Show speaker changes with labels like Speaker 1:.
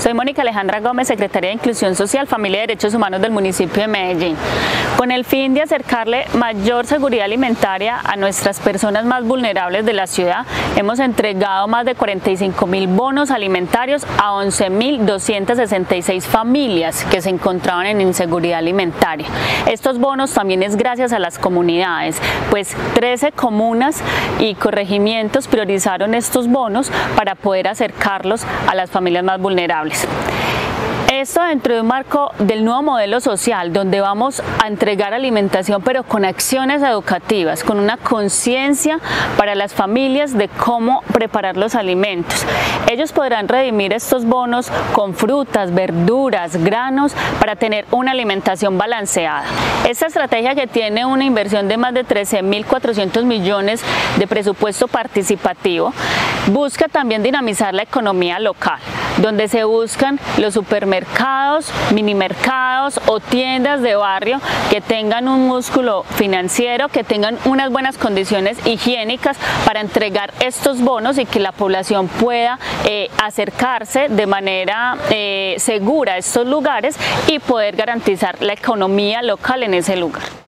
Speaker 1: Soy Mónica Alejandra Gómez, secretaria de Inclusión Social, Familia y Derechos Humanos del municipio de Medellín. Con el fin de acercarle mayor seguridad alimentaria a nuestras personas más vulnerables de la ciudad, hemos entregado más de 45.000 bonos alimentarios a 11.266 familias que se encontraban en inseguridad alimentaria. Estos bonos también es gracias a las comunidades, pues 13 comunas y corregimientos priorizaron estos bonos para poder acercarlos a las familias más vulnerables. Esto dentro de un marco del nuevo modelo social, donde vamos a entregar alimentación, pero con acciones educativas, con una conciencia para las familias de cómo preparar los alimentos. Ellos podrán redimir estos bonos con frutas, verduras, granos, para tener una alimentación balanceada. Esta estrategia, que tiene una inversión de más de 13.400 millones de presupuesto participativo, busca también dinamizar la economía local, donde se buscan los supermercados, minimercados o tiendas de barrio que tengan un músculo financiero, que tengan unas buenas condiciones higiénicas para entregar estos bonos y que la población pueda acercarse de manera segura a estos lugares y poder garantizar la economía local en ese lugar.